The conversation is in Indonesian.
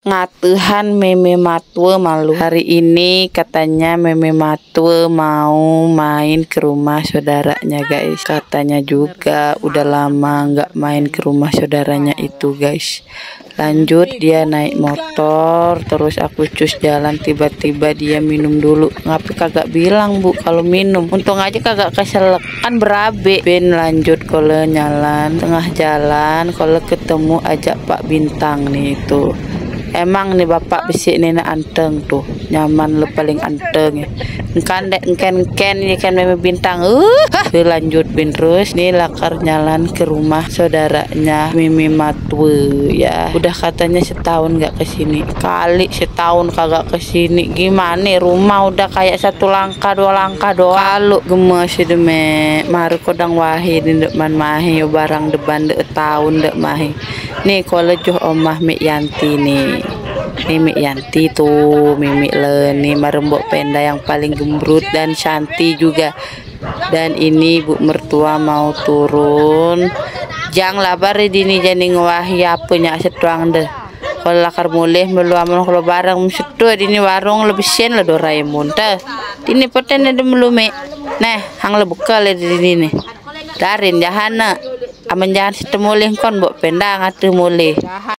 Ngatuhan Meme Matwe malu. Hari ini katanya Meme Matwe mau main ke rumah saudaranya guys. Katanya juga udah lama nggak main ke rumah saudaranya itu guys. Lanjut dia naik motor, terus aku cus jalan, tiba-tiba dia minum dulu. Ngapain kagak bilang bu kalau minum? Untung aja kagak keselak, kan berabe. Ben lanjut kalau nyalan tengah jalan, kalau ketemu ajak Pak Bintang nih itu. Emang nih bapak bisik nenek anteng tuh, nyaman le paling anteng ya. Engkan dek engken ya kan Meme Bintang. Lanjut bin terus nih lakar jalan ke rumah saudaranya Meme Matwe ya. Udah katanya setahun nggak kesini, kali setahun kagak kesini. Gimana rumah udah kayak satu langkah dua langkah doang. Kalau gemes itu me maru kodang wahi dek man mahi barang depan dek tahun dek mahi. Nih kalau juh omah Mik Yanti nih. Mimi Yanti tuh, Mimi Leni marembok penda yang paling gembrut dan cantik juga. Dan ini bu mertua mau turun. Jang labar dini jadi ngewahi punya setuang deh. Kalau lakar mulih meluaman kalau barang setu dini warung lebih sen lah Doraemon teh. Dini poten ada melume. Nah, hang le buka le dini nih. Darin jahana. Aman jangan setemulih kon bok penda ngatu mulih.